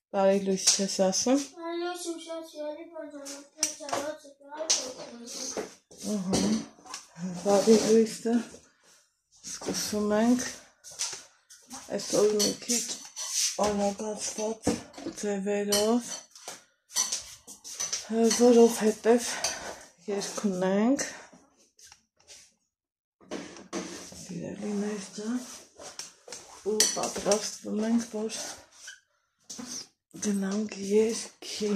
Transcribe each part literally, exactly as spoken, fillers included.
Բարի լույս չես ասում։ Բարի լույս իմ շատ սիրելի բաժանորդներ, Ահա, բարի լույսը սկսում ենք այսօր մի քիչ անագացված ձևերով, որովհետև երգ ունենք, սիրելիներ ջան, ու պատրաստվում ենք, որ գնանք երգի։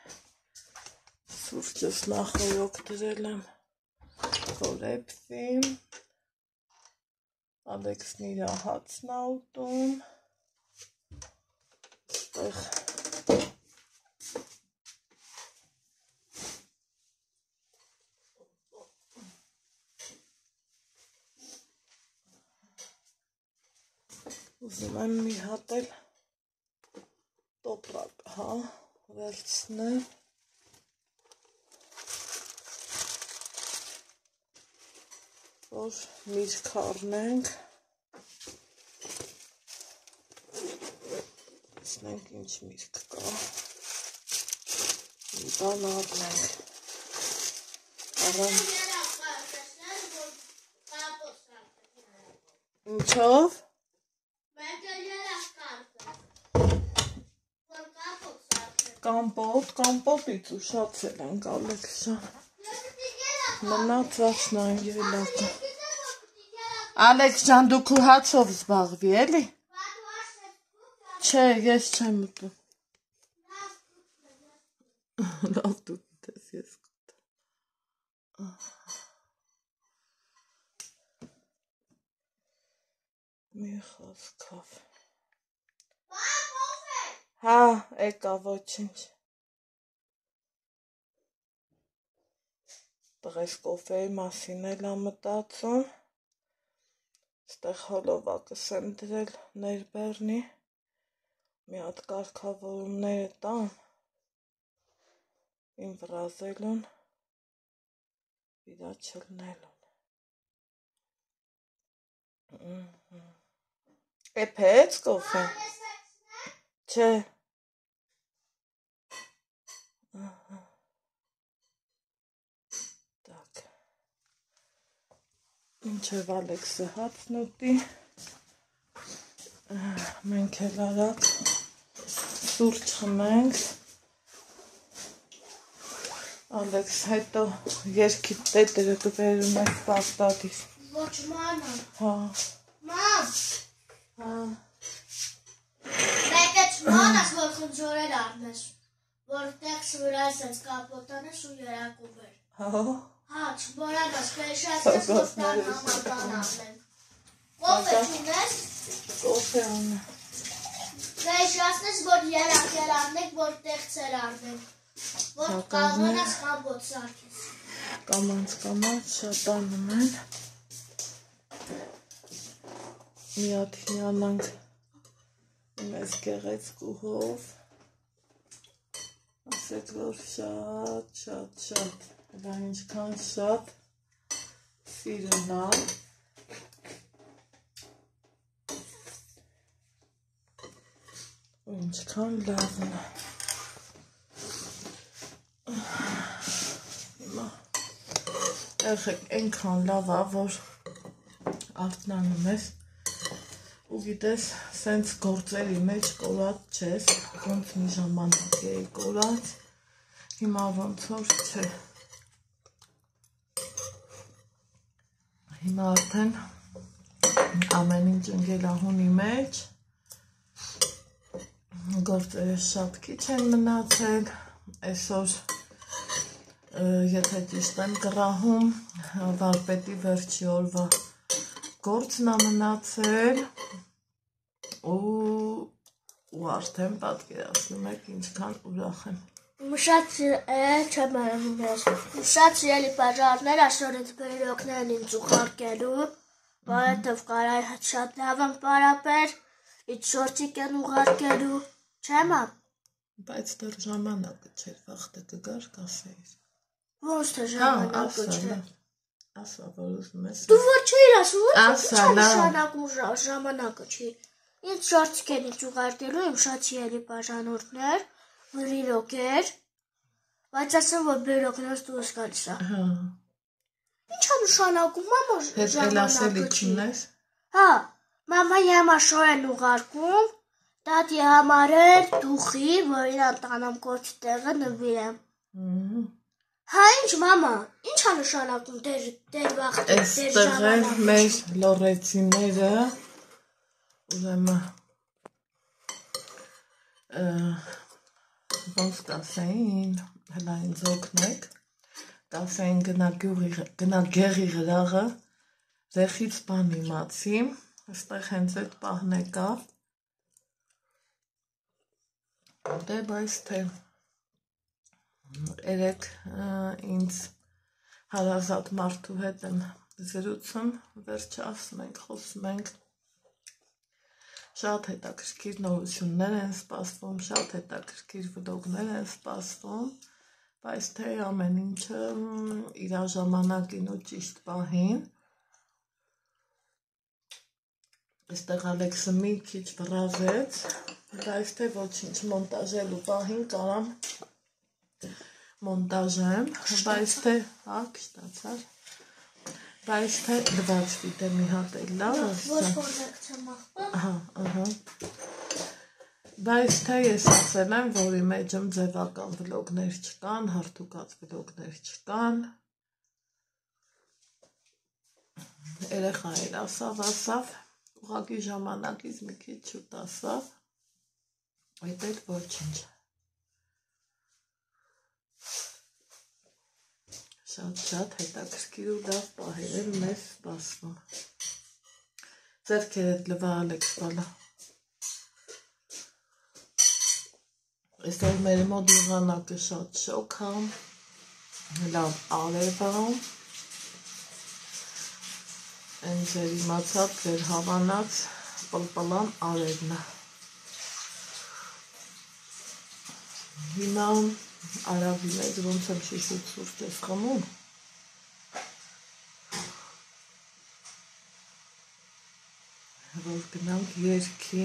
Սուրճս նախօրոք դրել եմ կորեպսի, Ալեքսն իր հացն ա ուտում, այստեղ ուզում եմ մի հատ էլ տոպրակ, հա, վերցնել, որ միրգ առնենք, տեսնենք ինչ միրգ կա, մի բան առնենք, առան, ինչով, կամպոտ, կամպոտից ուշացել ենք Ալեքսան, մնացածն այն ելակը, Ալեքս ջան դու քո հացով զբաղվի էլի, չէ ես չեմ ուտում, լավ դու ուտես ես կուտեմ, մի խոսքով, հա եկա ոչինչ, տղես կոֆեի մասին էլ ա մտածում, ստեղ հոլովակս եմ դրել ներբեռնի, մի հատ կարգավորումները տամ, իմ վրազելուն, իրա չլնելուն, էպեց կոֆե, չէ, Ինչև Ալեքսը հացն ուտի, մենք էլ արած սուրճ խմենք, Ալեքս հետո երգի տետերը կվերում եք պաստատից, ոչ մանա, հա, մամ, հա, մեկ է չմանաս, որ խնջորել առնես, որ տեքս վրա ես կապոտանես ու երակում էր, հա, հա, չմորանաս, կեշացնես, որ տան համատան առնենք, կոֆե չունես, կոֆե անը, կեշացնես, որ երակել առնենք, որ տեքսեր առնենք, որ կաղոնաս կամբոտ սարքես, կամանց կամանց շատ անում են, մի հատ հիանանք մեզ գեղեցկուհով, ասեք, որ շատ, շատ, շատ, դա ինչքան շատ սիրուն ա, ու ինչքան լավն ա, երեխեք այնքան լավ ա, որ արթնանում ես, ու գիտես, սենց գործերի մեջ կորած չես, ոնց մի ժամանակ էի կորած, հիմա ոնց որ չէ, հիմա արդեն ամեն ինչ ընկել ա հունի մեջ, գործերը շատ քիչ են մնացել, այսօր եթե ճիշտ եմ կռահում, վարպետի վերջի օրվա գործն ա մնացել, ու արդեն պատկերացնում եք ինչքան ուրախ եմ։ Շատ չեմ արամումես, շատ սիրելի բաժարներ, այսօր ինձ բերոքներ են ինձ ուղարկելու, որովհետև կարայ շատ լավ եմ պարապեր, ինձ շորտիկ են ուղարկելու, չեմ ամ։ Բայց դեռ ժամանակը չէր, վաղտը կգար կասեիր։ Ոնց թե ժամանակը չէ։ Ասա, որ ուզում ես։ Դու որ չէիր ասում, ասա, ինչ նշանակում ժամանակը չի։ Ինձ շարցիկ են ինձ ուղարկելու իմ շատ սիրելի բաժանորդներ, վրիլոկեր, բայց ասեմ, որ բերոկներս դուրս գալիս է։ Ինչ է նշանակում, մամա ժամանակը չի։ Հա, մամայի համար շոր են ուղարկում, տատի համար էլ դուխի, որ իրան տանամ կոչի տեղը նվիրեմ։ Հա, ինչ մամա, ինչ է նշանակում դեր վաղտի, դեր ժամանակը չի։ Մեր լորեցիները ուրեմն ոնց կասեին, հլա ինձ օգնեք, կասեին գնա գեղի գրաղը, զեխից բան իմացի, այստեղ հենց այդ պահն եկավ, դե բայց թե երեք ինձ հարազատ մարդու հետ եմ զրուցում, վերջը ասում ենք, խոսում ենք, շատ հետաքրքիր նորություններ են սպասվում, շատ հետաքրքիր վլոգներ են սպասվում, բայց թե ամեն ինչը իր ժամանակին ու ճիշտ պահին։ Այստեղ Ալեքսը մի քիչ վռազեց, բայց թե ոչինչ մոնտաժելու պահին կարամ մոնտաժեմ, բայց թե հա, կշտացար, բայց թե լվացվի դե մի հատ էլ լավ բայց թե ես ասել եմ, որ իմ էջում ձևական վլոգներ չկան, հարթուկած վլոգներ չկան, երեխա էլ ասավ, ասավ, ուղղակի ժամանակից մի քիչ շուտ ասավ, այդ էլ ոչինչ։ Շատ-շատ հետաքրքիր ու լավ պահեր են մեզ սպասվում։ Ձեռքերդ լվա Ալեքս բալա։ Այսօր մեր մոտ եղանակը շատ շոգ է, լավ արև է, են ձեր իմացած, ձեր հավանած պլպլան արևն է։ Հիմա արավի մեծ ոնց եմ շիշուտ սուրճ ես խմում, որ գնանք երգի,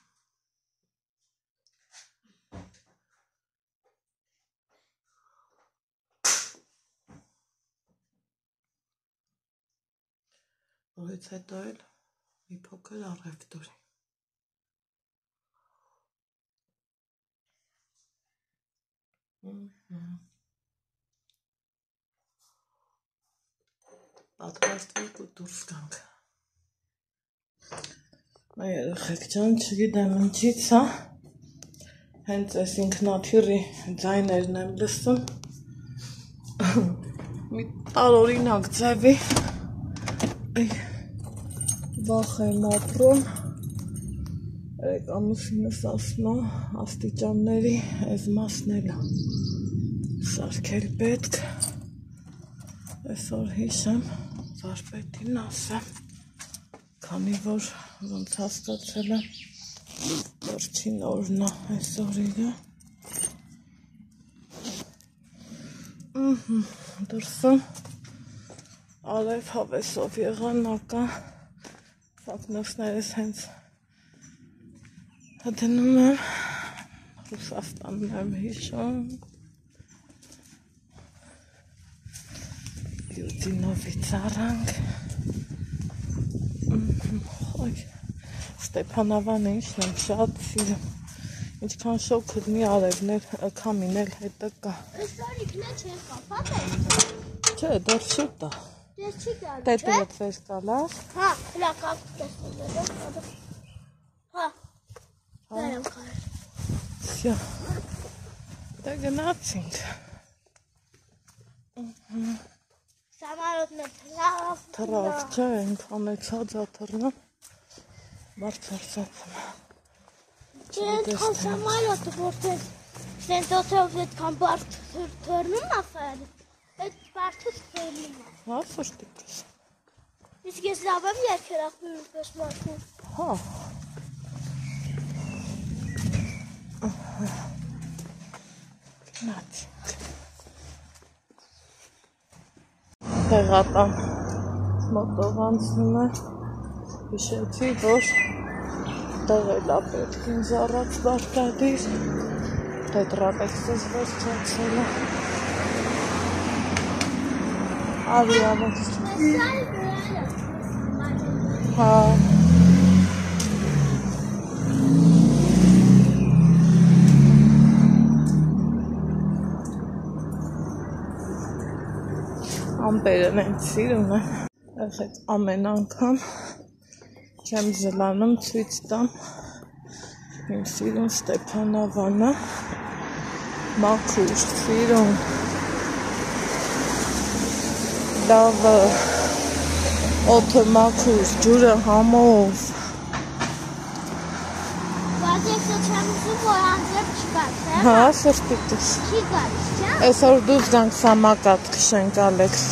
որից հետո էլ մի փոքր առևտուրի։ Պատրաստվենք ու դուրս գանք։ Մեր երեխեք ջան, չգիտեմ ինչից է, հենց այս ինքնաթիռի ձայներն եմ լսում, մի տարօրինակ ձևի վախ եմ ապրում, երեք ամուսինս ասում է աստիճանների այս մասն էլ է սարքել պետք, այսօր հիշեմ վարպետին ասեմ, քանի որ ոնց հասկացել եմ վերջին օրն է այսօր իրը, դրսում արև հավեսով եղանակա, ֆակնոսներս հենց դնում եմ, Ռուսաստանն եմ հիշում, Յուդինովից առանք, Ստեփանավանը ինչն եմ շատ սիրում, ինչքան շոգ քդնի արևներ, քամինել հետը կա։ Ստորիկն է չեն կապատ է։ Չէ, դեռ շուտ է։ Դեռ չի գալու, չէ։ Տետը վեց կալար։ Հա, հլա կապ տեսնել։ Հա։ Դերեմ կարել։ Всё։ Դե գնացինք։ Սամարոտն է թրավ։ Թրավ, չէ, այնքան է ցածաթռնա։ Բարձրացածում։ Չէ, այդքան սամարոտը որտեղ սենց օթով այդքան բարդ թռնում է ֆեր։ Այդ բարդը թռնում է։ Հա, ֆշտիկս։ Իսկ ես լավ եմ երկերախում պես մարդու։ Հա։ Գնացինք։ Տեղատան մոտով անցնում է, հիշեցի, որ այդտեղ էլ պետք ինձ առաջ բարտադիր տետրապեքսս վերջացել է արի ավեց հա ամպերն են սիրում է այդ ամեն անգամ չեմ զլանում ցույց տամ իմ սիրուն Ստեփանավանը մաքուր սիրուն լավը օդը մաքուր ջուրը համով բայց ես չեմ ուզում որ անձրև չկար հա սրտիտս չի գալիս չէ այսօր դուրս գանք սամակատ քշենք Ալեքս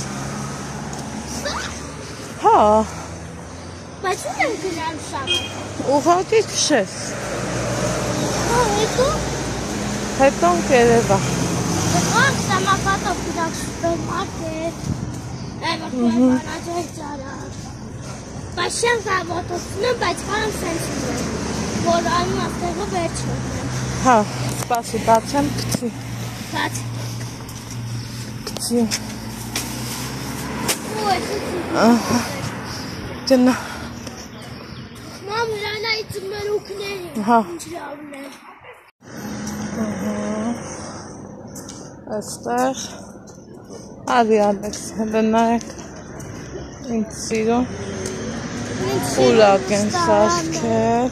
հա բայց ու են գնալ սամակատ ուղղակի քշես հա հետո հետո կերևա Ահ, սամակատով գնանք սուպերմարկետ Այո, բանաձև ծարավ Բայց չեմ գավոտոցնում, բայց կարամ սենց ուզեմ որ անում աստեղը վերջ ոտնեմ հա, սպասի, բացեմ կցի Բաց կցի Ու ես ահա տնա Մամ, հրանայի ծմերուկների հա ինչ լավն է Այստեղ արի Ալեքս հլնայեք ինձ սիրում ուրակ են սարքել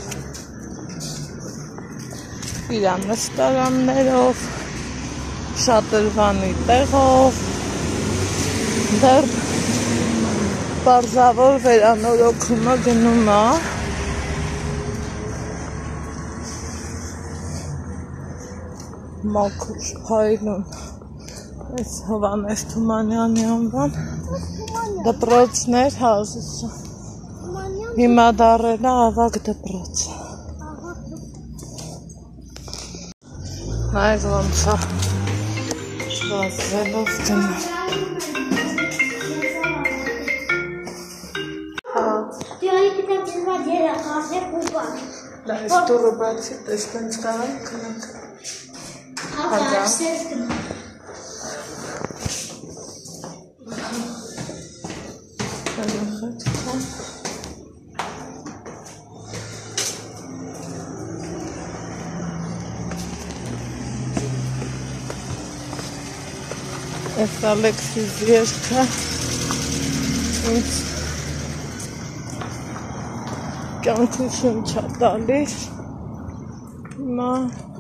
իրան նստարաններով շատրվանի տեղով դեռ պարզավոր վերանորոգումը գնում է մաքուր փայլուն այս Հովհաննես Թումանյանի անվան դպրոցներ հա ասեցա հիմա դառել է ավագ դպրոց նայեք ոնց է վազելով գնում Դիարի պիտակ ծնված երախաս է կուպան այս դուրը բացի տեսնենք կարանք քնանք Հա, սես գնանք Այս Ալեքսիս երգը ինձ կյանքի շունչ է տալիս հիմա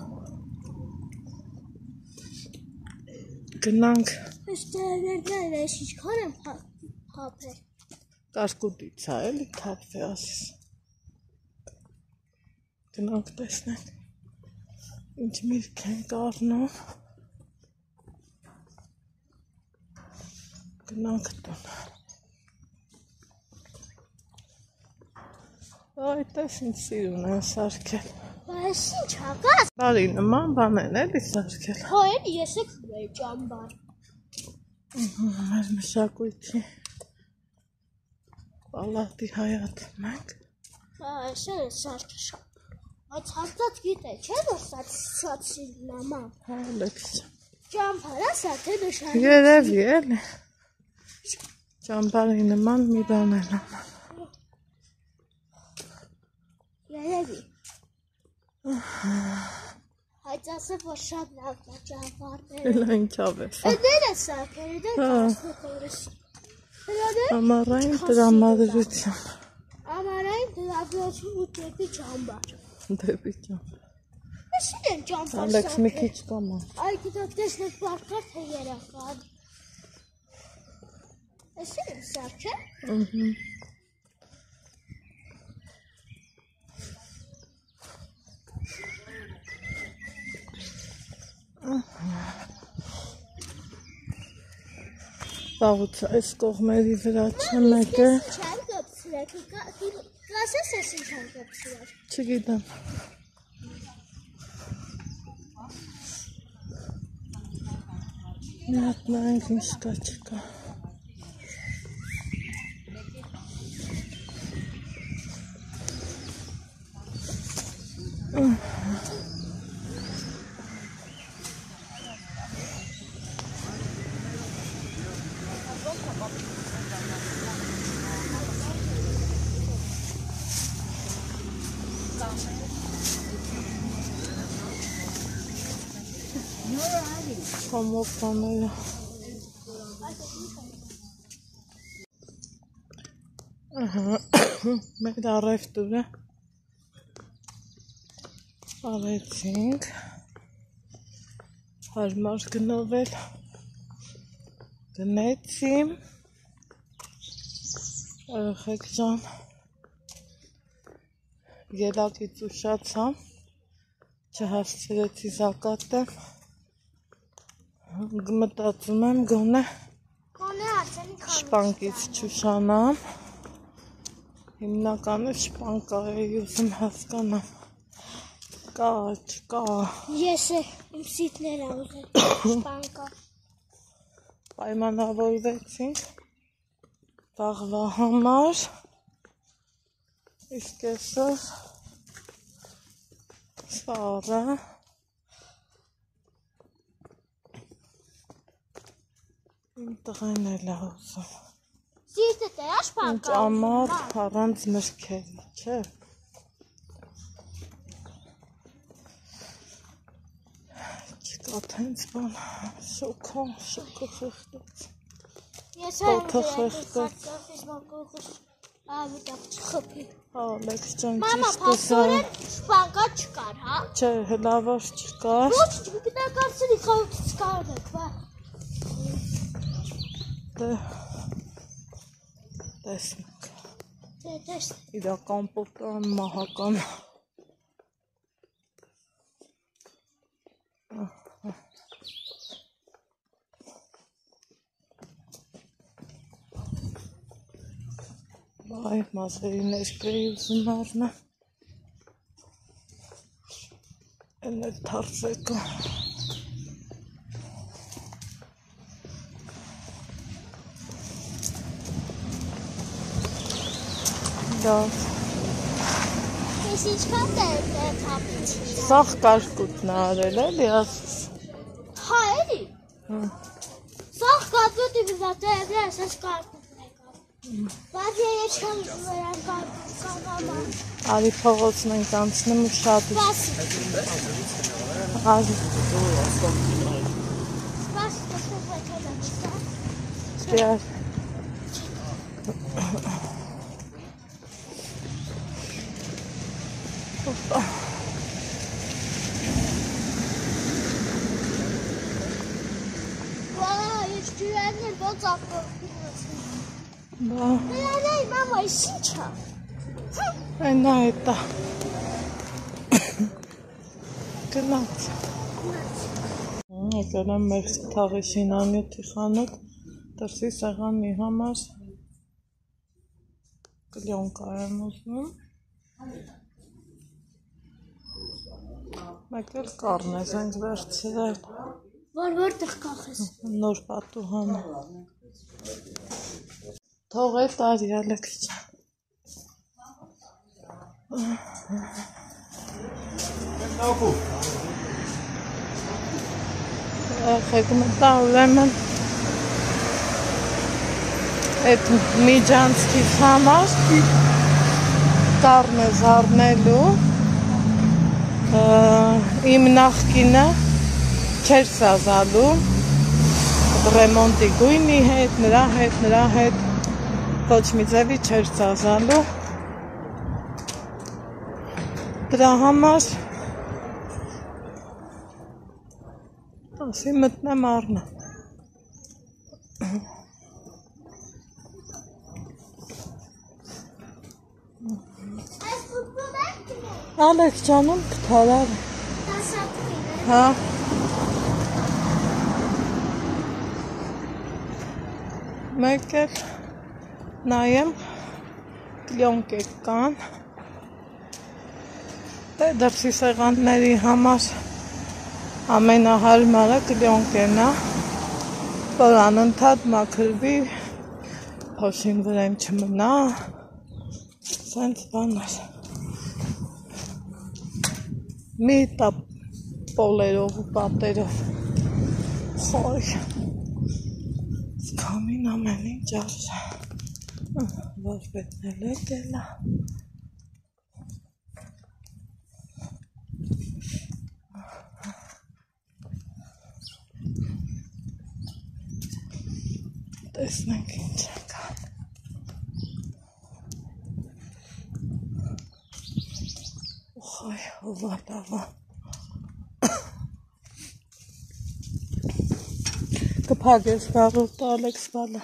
գնանք Այս տերերները ես ինչքան եմ հապել կարկուտից է էլի թափվի ասես գնանք տեսնենք ինչ միրգ են կառնում գնանք տուն այդպես ինձ սիրուն են սարքել Բայց ինչ հակաս բարի նման բան են էլի սարքել Հո էլի ես եք մեր ճամբար մեր մշակույթի պալատի հայացում ենք Այս է սարքը շատ Բայց հաստատ գիտե չէ որ շատ սիրուն աման հա Ալեքս Ճամբարա սա թե նշան երևի էլի ճամբարի նման մի բան են աման Երևի Հայց ասը որ շատ լավ է ճամբարները Էլա ինչավ է սա Է դեր է սարքերը դեր կասնուքորս Ամառային տրամադրություն Ամառային տրամադրություն ու դեպի ճամբար դեպի ճամբար Այսին են ճամբար Ալեքս մի քիչ կամա Այ գիտակ տեսնեք բարկար թե երախան Այսին են սարքել Ահա Բաղուց այս կողմերի վրա չեմ եկել Չան կպցրեք, կասես ես ինչ են կպցրեք Չգիտեմ Մի հատ նայենք ինչ կա չկա Համոփաները։ Ահա, մեր առևտուրը արեցինք, հարմար գնովել, գնեցի, երեխեք ջան, ելակից ուշացա, չհասցրեցի զակատեմ, մտածում եմ գոնե շպանկից չուշանամ, հիմնականը շպանկա էի ուզում հասկանամ, կա, չկա։ Ես իմ սիտները ուզում շպանկա։ Պայմանավորվեցինք վաղվա համար, իսկ այսօր սառը իմ տղեն էլ է ուզում։ Սիրտը տերա շպանկա։ Ինչ ամառ առանց մրգերի, չէ։ Չկա տենց բան, շոքո, շոքո խեղտեց։ Ես Օդը խեղտեց։ Ավիտակ չխփի։ Հա, լեքս ջան, Մամա, ճիշտ է սա։ փաստորեն շպանկա չկար, հա։ Չէ, հլավար չկար։ Ոչ, չգիտակարցրի խաղուց կարդեք, վա։ Դե, տեսնենք։ Դե, տեսնենք։ Իրական պոպրան մահական։ Բայ, մազերի ներկրեի ուզում առնը։ Են էլ թարսեկը։ Լավ։ Ես ինչքան տեր տեր թապիչ։ Սաղ կարկուտն է արել էլի ասս։ Հա, էլի։ Սաղ կատուտի վիզա տեր վրա ես կարկուտն եկավ։ Բայց երեչքան վերան կարկուտ կաղամա։ Արի փողոցն ենք անցնում ու շատ ու։ Արի։ Սպաս, կստով հետոդ ամիսա։ Ստիար։ Օպա։ Վա, ես ջուրերն էլ ոնց աղկորպի Բա։ Նրանայ, մամա, ես ինչա։ Այնա էտա։ Գնաց։ Եկել եմ մեր թաղի շինանյութի խանութ, դրսի սեղանի համար կլյոնկա եմ ուզում։ Մեկ էլ կառնես ենք վերցրել։ Որ որտեղ կախես։ Նոր պատուհանը։ Թող է տարի ալեքս ջան։ Եղեք մտա ուրեմն այդ միջանցքից համար կառնես առնելու իմ նախկինը չեր սազալու ռեմոնտի գույնի հետ, նրա հետ, նրա հետ ոչ մի ձևի չեր սազալու դրա համար ասի մտնեմ առնեմ Ալեք ջանում կթարար Հա Մեկ էլ նայեմ կլյոնկեք կան դրսի սեղանների համար ամենահարմարը կլյոնկեն է որ անընդհատ մաքրվի փոշին վրայում չմնա սենց բաներ մի տա պոլերով ու պատերով խոյ սկամին ամեն ինչ արժա որ պետնել է կելա տեսնենք ինչ կան։ Ուխայ, հովա լավա։ Կփակես գարուտ Ալեքս բալը։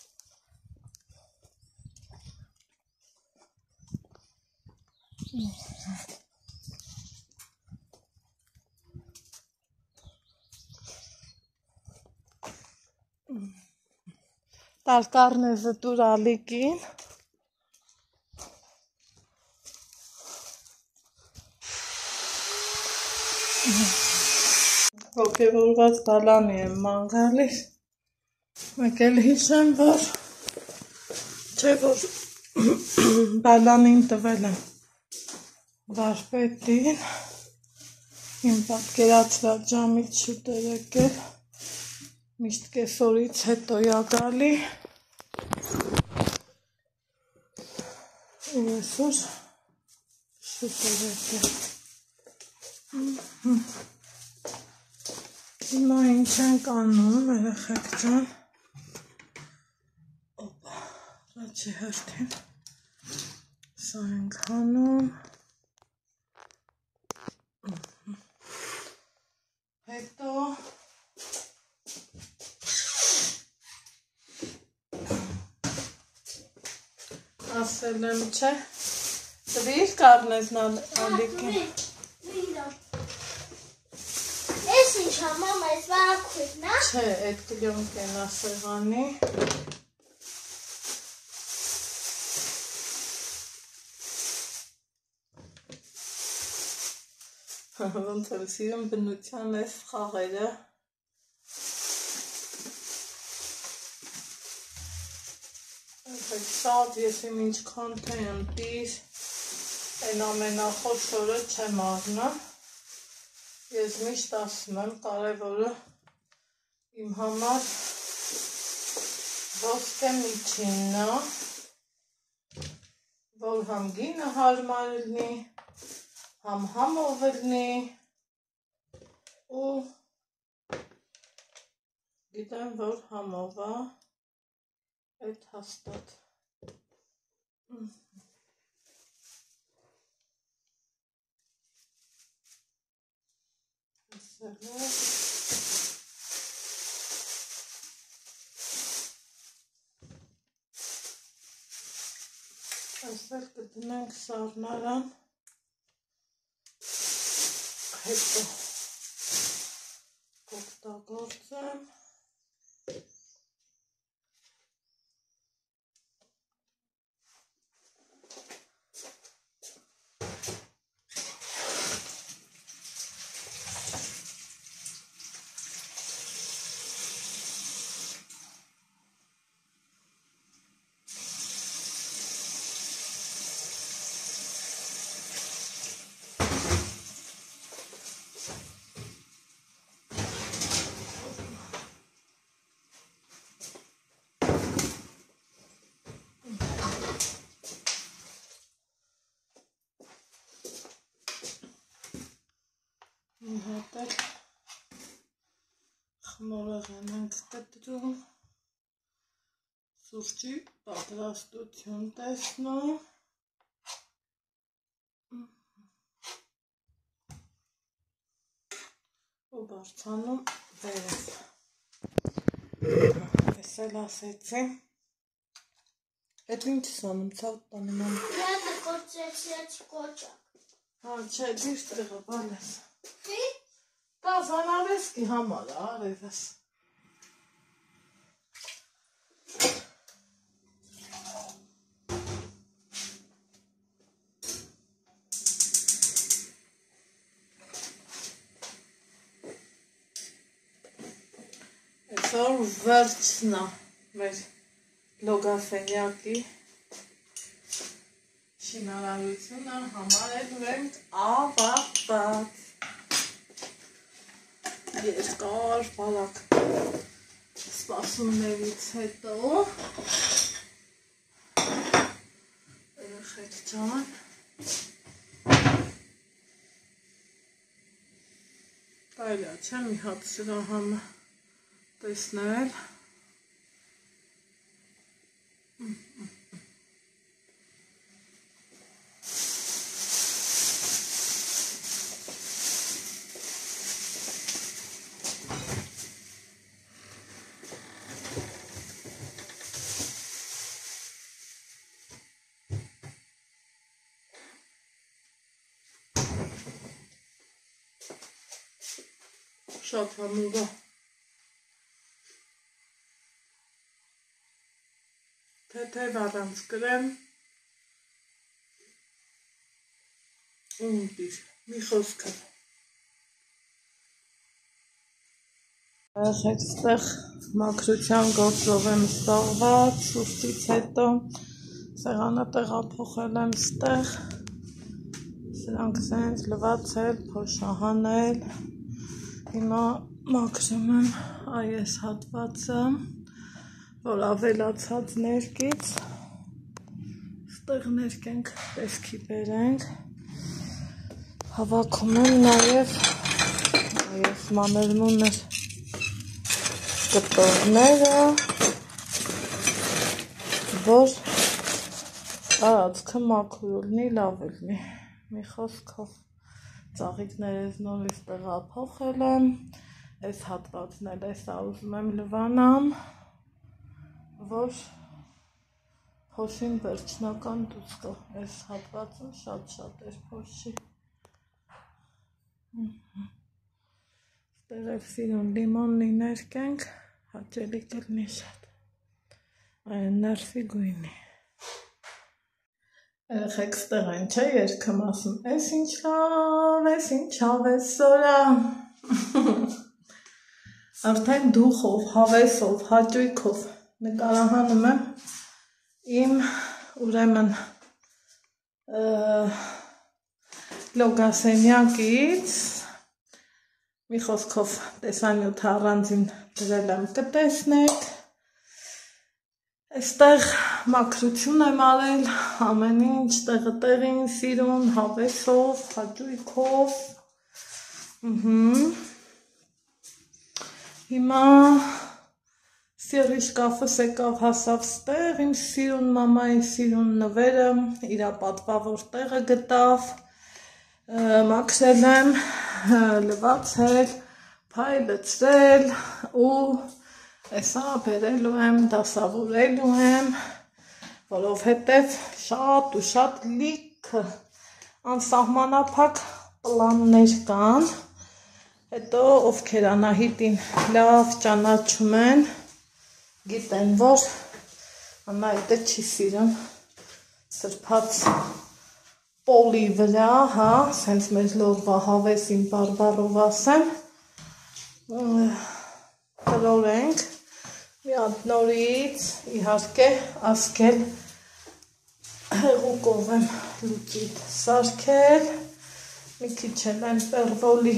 Տարկարնեզը դուր ալիկին։ Հոգևորված բալանի եմ ման գալիս։ Մեկ էլ հիշեմ, որ չէ որ բալանին տվել եմ վարպետին, իմ պատկերացրած ժամից շուտ էր եկել, միշտ կեսօրից հետո ա գալի, ու այսօր շուտ էր եկել։ Հիմա ինչ ենք անում, երեխեք ջան։ Օպա, առաջի հերթին սա ենք անում։ Հետո ասել եմ, չէ, տվիր կառնեզն ալիկին։ Ես ինչ համամ այս վարակույրն է։ Չէ, այդ կլյոնքեն ասեղանի։ Ոնց որ սիրում բնության այս խաղերը։ Շատ ես իմ ինչ քոնթենտից այն ամենախոշորը չեմ առնում։ Ես միշտ ասում եմ, կարևորը իմ համար ոսկե միջինն է, որ համ գինը հարմար լինի, համ համով լինի, ու գիտեմ, որ համով է, այդ հաստատ։ Այսօր կդնենք սառնարան, հետո կօգտագործեմ։ Մի հատ էլ խմորեղեն ենք կտրում, սուրճի պատրաստություն տեսնում, ու բարձանում վերև։ Ես էլ ասեցի, էդ ինչ սանում, ցավ տանում անում։ Հատը կործեցիացի կոճակ։ Հա, չէ, դիր տեղը բալես։ Դա զանավեսկի համար է, արևս։ Այսօր վերջն է մեր լոգաֆենյակի շինարարությունը համարել ենք ավարտված։ Երկար բալակ սպասումներից հետո երեխեք ջան կարելի է չէ մի հատ սրա համը տեսնել Շատ համով է։ Թեթև առանց կրեմ։ Ունտիր, մի խոսքը։ Այստեղ մաքրության գործով եմ զբաղված, ուսից հետո սեղանը տեղափոխել եմ ստեղ, սրանք սենց լվացել, փոշահանել, հիմա մաքրում եմ այս հատվածը, որ ավելացած ներկից, ստեղ ներկենք տեսքի բերենք, հավաքում եմ նաև այս մաներմուներ կտորները, որ տարածքը մաքուր լինի, լավ լինի։ Մի խոսքով ծաղիկներս նորից տեղափոխել եմ, այս հատվածն էլ էսա ուզում եմ լվանամ, որ փոշին վերջնական դուրս գա, այս հատվածում շատ-շատ էր փոշի։ Ստեղ էլ սիրուն լիմոննի ներկենք, հաճելի կլինի շատ, այն ներսի գույնի։ Երեխեք ստեղ այն չէ երգում ասում, «Էս ինչ լավ, էս ինչ հավեսորա»։ Արդեն դուխով, հավեսով, հաճույքով նկարահանում եմ իմ ուրեմն լոգասենյակից, մի խոսքով տեսանյութը առանձին դրել եմ կտեսնեք, այստեղ մաքրություն եմ արել, ամեն ինչ տեղը տեղին, սիրուն, հավեսով, հաճույքով, հիմա սիրի շկաֆս եկավ հասավ ստեղ, իմ սիրուն մամայի սիրուն նվերը, իրա պատվավոր տեղը գտավ, մաքրել եմ, լվացել, փայլեցրել ու Էսա բերելու եմ, դասավորելու եմ, որովհետև շատ ու շատ լիքը անսահմանափակ պլաններ կան, հետո ովքեր Անահիտին լավ ճանաչում են, գիտեն, որ Անահիտը չի սիրում սրբած պոլի վրա, հա, սենց մեր լորվա հավեսին բարբարով ասեմ, կրորենք, մի հատ նորից իհարկե ասկել հեղուկով եմ լուծիտ սարքել, մի քիչ էլ եմ պերվոլի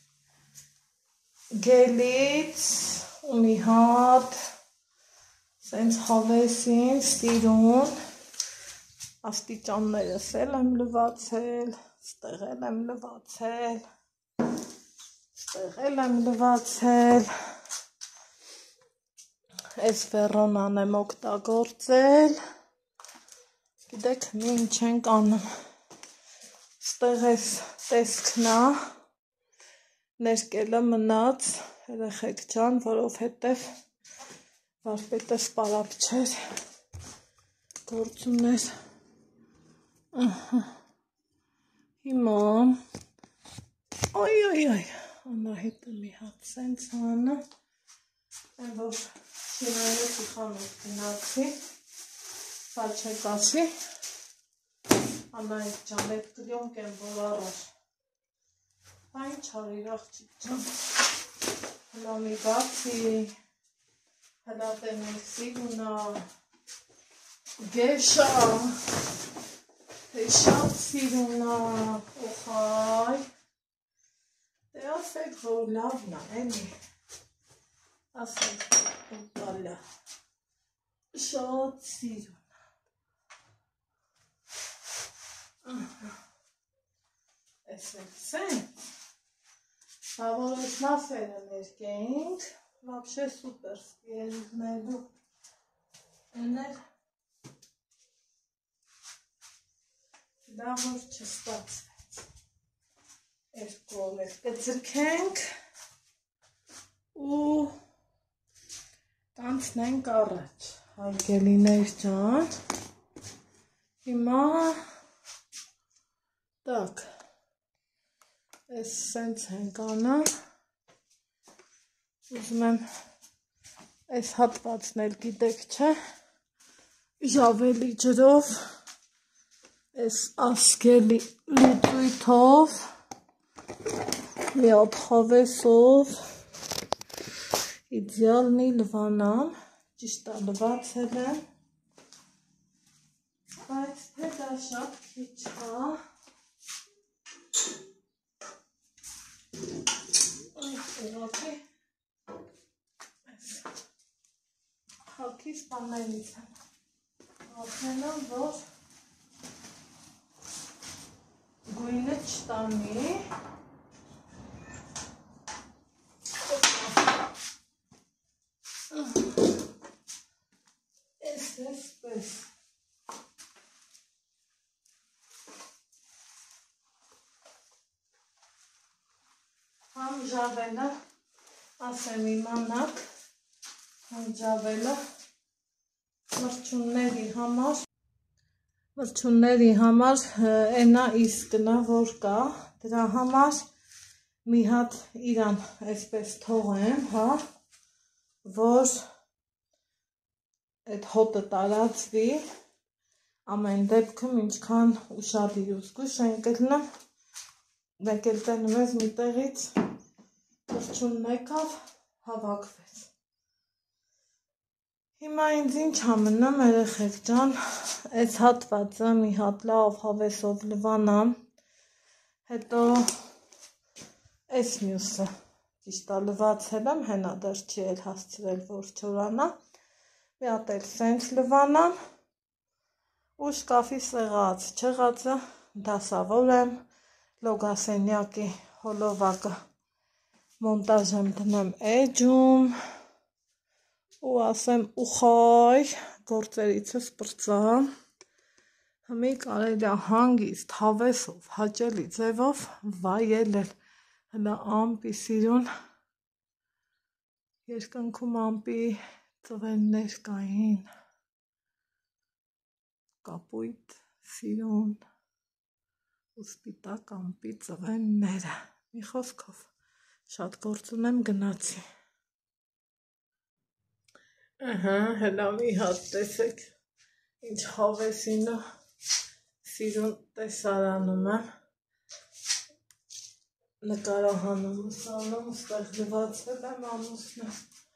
գելից ու մի հատ սենց հավեսին սիրուն աստիճաններս էլ եմ լվացել, ստեղ էլ եմ լվացել, ստեղ էլ եմ լվացել, Այս վեռոնան եմ օգտագործել, գիտեք մի ինչ ենք անում, ստեղ այս տեսքնա, ներկելը մնաց, երեխեք ջան, որովհետև վարպետս պարապ չեր, գործումներ, հիմա, ոյ, ոյ, ոյ, Անահիտը մի հատ սենց հանը, են որ շինայոցի խանութ գնացի, սա չեք ասի, Անահիտ ջան, էդ կլյոնք եմ որ առար, այն չարիր աղջիկ ջան, հլա մի բացի, հլա տենենք սիրունա, գեշա, թե շատ սիրունա, օխայ, դե ասեք, որ լավնա, էնի, ասեք, ուպալա, շատ սիրուն, ես էլ սենց, հավորոց մասերը ներկեինք, վաբշե սուպեր երիզնելու, էնել, դա որ չստացվեց, երկու ոլեր կծրքենք, ու կանցնենք առաջ, հարգելիներ ջան, հիմա, տակ, ես սենց ենք անա, ուզում եմ այս հատվածն էլ գիտեք չէ, ժավելի ջրով, այս ասկելի լուծույթով, մի հատ հավեսով, իդեալնի լվանամ, ճիշտ է լվացել եմ, բայց թե դա շատ քիչ է, ուղղակի հակի սպաններից եմ ախենամ, որ գույնը չտանի, ես եսպես համ ժավելը ասեմ իմանաք, համ ժավելը մրջունների համար, մրջունների համար ենա իսկնա որ կա, դրա համար մի հատ իրան այսպես թողեմ, հա, որ այդ հոտը տարածվի, ամեն դեպքում ինչքան ուշադիր ու զգույշ են կլնեմ, մեկ էլ տենում ես մի տեղից մրջունն եկավ, հավաքվեց։ Հիմա ինձ ինչ ամնում երեխեք ջան, այս հատվածը մի հատ լավ հավեսով լվանամ, հետո այս մյուսը ճիշտ է լվացել եմ, հենա դեռ չի էլ հասցրել որ չորանա, մի հատ էլ սենց լվանամ ու շկաֆի սեղած չեղածը դասավորեմ, լոգասենյակի հոլովակը մոնտաժ եմ դնեմ էջում ու ասեմ ուխայ գործերիցս պրծամ, հմի կարելի է հանգիստ հավեսով, հաճելի ձևով վայելել, հլա ամպի սիրուն, երկնքում ամպի ծվեններ կային, կապույտ սիրուն ու սպիտակ ամպի ծվենները, մի խոսքով շատ գործ ունեմ գնացի, ըհը, հելա մի հատ տեսեք, ինչ հավեսին ու սիրուն տեսարանում եմ, նկարահանում ուսանում, ստեղ լվացել եմ ամուսնը,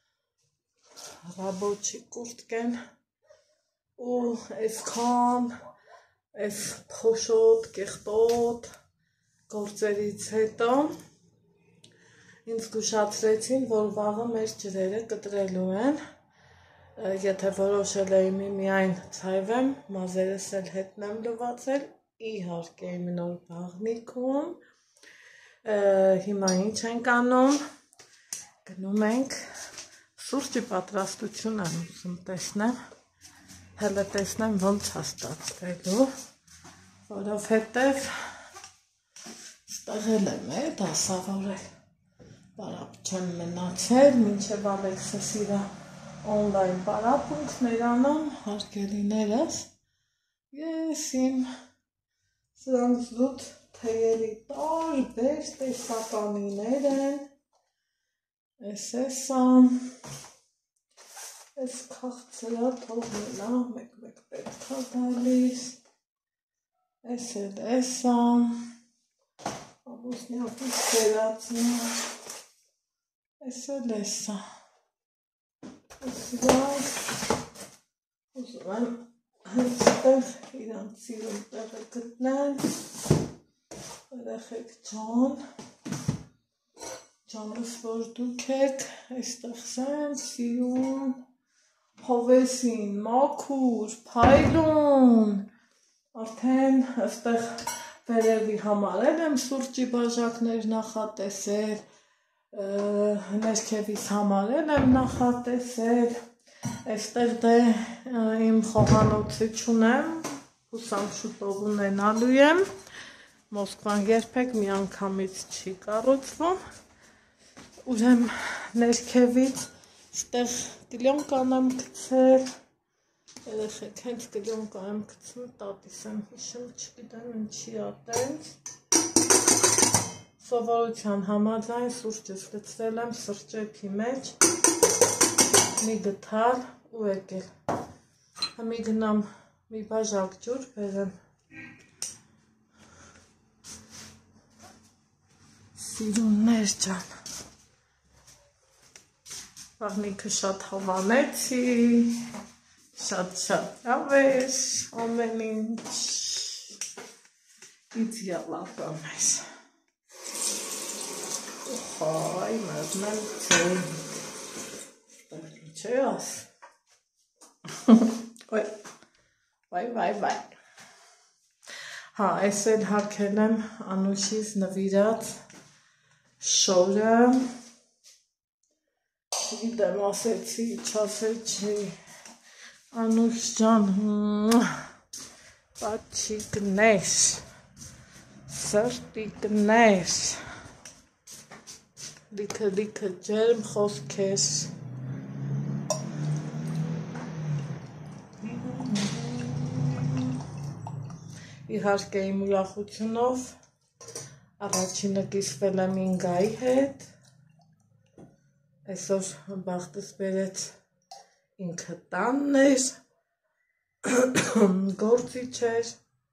ռաբոչի կուրտկեն ու այսքան, այս փոշոտ, կեղտոտ գործերից հետո ինձ զգուշացրեցին, որ վաղը մեր ջրերը կտրելու են, եթե որոշել էի միայն ցայվեմ, մազերս էլ հետնեմ լվացել, իհարկե իմ նոր բաղնիքում, հիմա ինչ ենք անում, գնում ենք, սուրճի պատրաստություն եմ ուզում տեսնեմ, հելը տեսնեմ ոնց է ստացվելու, որովհետև ստեղել եմ է դասավորել, պարապ չեմ մնացել, մինչև Ալեքսը սիրա օնլայն պարապունքներ անում, հարգելիներս, ես իմ սրանք զուտ թեյերի տարբեր տեսականիներ են, ես էսամ, ես քաղցրա թողնելա, մեկ-մեկ պետք է գալիս, ես էլ էսամ, ամուսնյակից վերածին, ես էլ էսա, ես իրանք, ուզում եմ հենց տեղ իրանք սիրուն տեղը գտնել, երեխեք ջան, ջանս որ դուք եք, այստեղ սենց սիրուն, հավեսին, մաքուր, փայլուն, արդեն այստեղ վերևի համարել եմ սուրճի բաժակներ նախատեսել, ներքևից համարել եմ նախատեսել, այստեղ դե իմ խոհանոցի չունեմ, հուսամ շուտով ունենալու եմ, Մոսկվան երբեք մի անգամից չի կառուցվում, ուրեմ ներքևից ստեղ կլյոնկան եմ գցել, երեխեք հենց կլյոնկա եմ գցում, տատիս եմ հիշում, չգիտեմ ինչի ա տենց, Սովորության համաձայն սուրճս լցրել եմ սրճեփի մեջ, մի գթալ ու եկել։ Մի գնամ մի բաժակ ջուր բերեմ։ Սիրուններ ջան։ Վաղնիքը շատ հավանեցի, շատ-շատ լավ էր, ամեն ինչ իդեալական էր։ Ուխայ, մերնել ծեն, չէ աս։ Վայ, վայ, վայ։ Հա, այս էլ հարկել եմ Անուշից նվիրած շորը, գիտեմ ասեցի, չասել չի, Անուշ ջան, պաչիկներ, սրտիկներ, լիքը լիքը ջերմ խոսքեր, իհարկե իմ ուրախությունով առաջինը կիսվել եմ Ինգայի հետ, այսօր բախտս բերեց ինքը տանն էր, գործի չէր,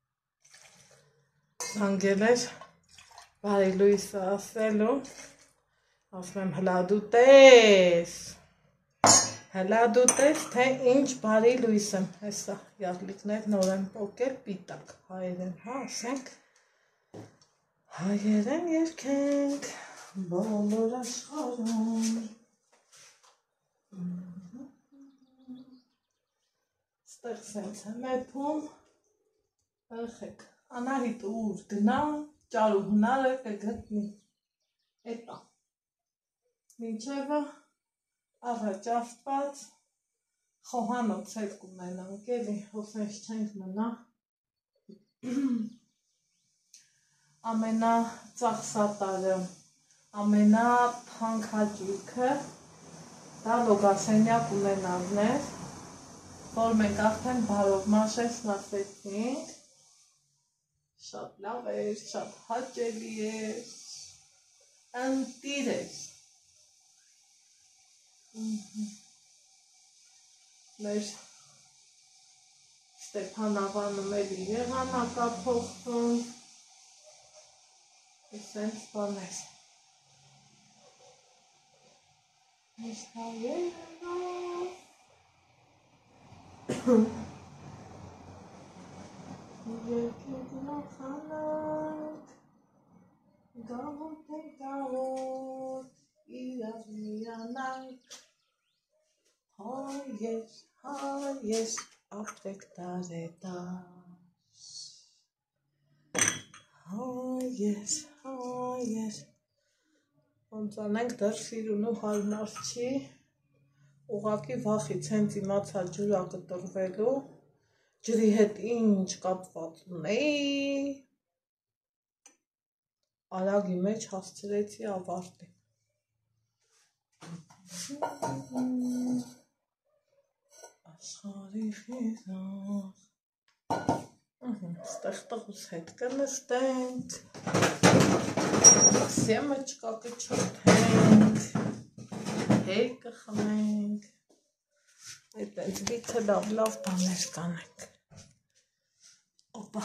զանգել էր բարի լույսը ասելու, ասում եմ հլա դու տես, հլա դու տես, թե ինչ բարի լույս եմ, հեսա յաղլիկներ նոր եմ պոկել պիտակ, հայերեն, հա, ասենք, հայերեն երկենք, բոլոր աշխարհում, ստեղ սենց եմ էպում, երեխեք, Անահիտը ուր գնա, ճարու հնարը կգտնի, էտա, մինչևը առաջ աստված, խոհանոց հետ կունենանք էլի, հոսենց չենք մնա, ամենա ծախսատարը, ամենա թանկ հաճույքը, դա լոգասենյակ ունենալն էր, որ մենք արդեն բարով մաշեցն ասեցինք, շատ լավ էր, շատ հաճելի էր, ընտիր էր, մեր Ստեփան աղանը մեր եղանակա փոխվում, սենց բաներ, միշտ հայերնով, երկեք նոխանանք, գաղոտ է գաղոտ, իրար միանանք, հայեր, հայեր, ապրեք դարետար, հայեր, հայեր, ոնց անենք դեռ սիրունու հարմար չի, ուղղակի վախից հենց իմացա ջուրա կտրվելու, ջրի հետ ինչ կապված ունեի, արագի մեջ հասցրեցի ավարտի։ Աշխարհի խիզախ, ստեղ տղուս հետ կնստենք, սեմեչկա կչոթենք, հեյ կխմենք, այդպես լիքը լավ լավ բաներ կանենք, օպա,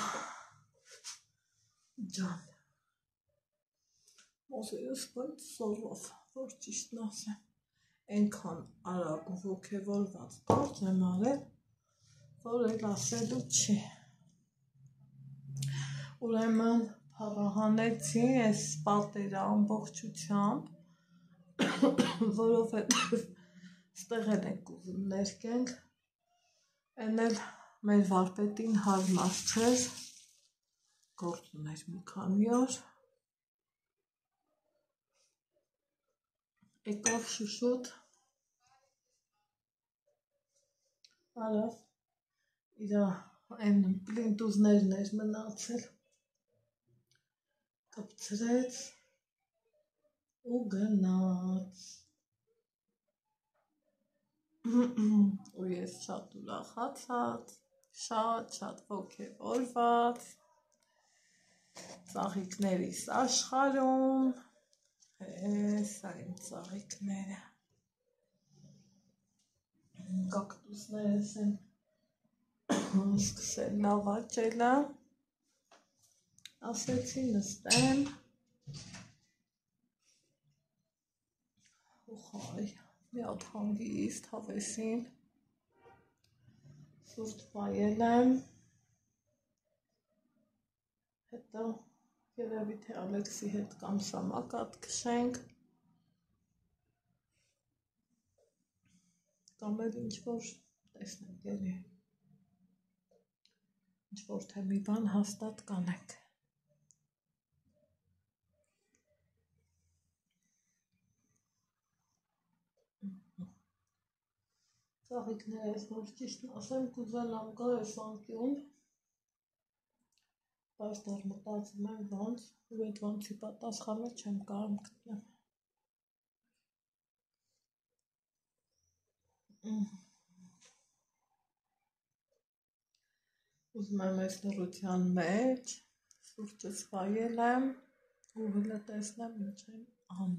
ջան, մոսերս բայց սորով, որ ճիշտն ասեմ, ենքան արագ ու ոգևորված գործ եմ արել, որ էլ ասելու չի, ուրեմն փառահանեցի այս պատերը ամբողջությամբ, որովհետև ստեղ էլ ենք ուզում ներկենք, են էլ մեր վարպետին հարմար չէր, գործ ուներ մի քանի օր, եկավ շուշոտ, արավ, իրա այն պլինտուզներն էր մնացել, կպցրեց ու գնաց, ու ես շատ ուրախացած, շատ շատ ոգևորված, ծաղիկներիս աշխարհում, սա իմ ծաղիկները, կակտուսներս են սկսել լավաճելը, ասեցի նստեմ, ու խայ, մի հատ հանգիստ հավեսին, սուրճ վայել եմ, հետո երևի թե Ալեքսի հետ կամ սամակատ քշենք, կամ էլ ինչ-որ տեսնենք էլի, ինչ-որ թե մի բան հաստատ կանենք։ Ծաղիկներս, որ ճիշտն ասեմ, կուզենամ գա այս անկյուն, բայց դեռ մտածում եմ ոնց, ու այդ ոնցի պատասխանը չեմ կարող գտնել։ Ուզում եմ այս լռության մեջ, սուրճս վայել եմ, ու հլը տեսնեմ ինչ եմ անում։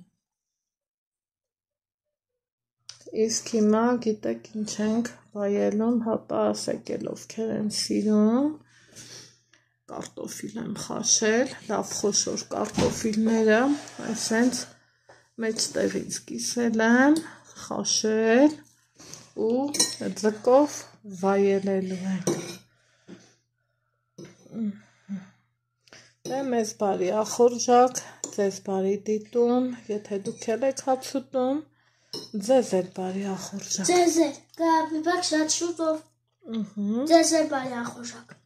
Իսկ հիմա գիտեք ինչ ենք վայելում, հապա ասեք էլ ովքեր են սիրում, կարտոֆիլ եմ խաշել, լավ խոշոր կարտոֆիլները, այսենց մեջտեղից կիսել եմ, խաշել ու ձկով վայելելու ենք։ Դե մեզ բարի ախորժակ, ձեզ բարի դիտում, եթե դուք էլ եք հաց ուտում, ձեզ էլ բարի ախորժակ։ Ձեզ էլ, կհանդիպենք շատ շուտով, ձեզ էլ բարի ախորժակ։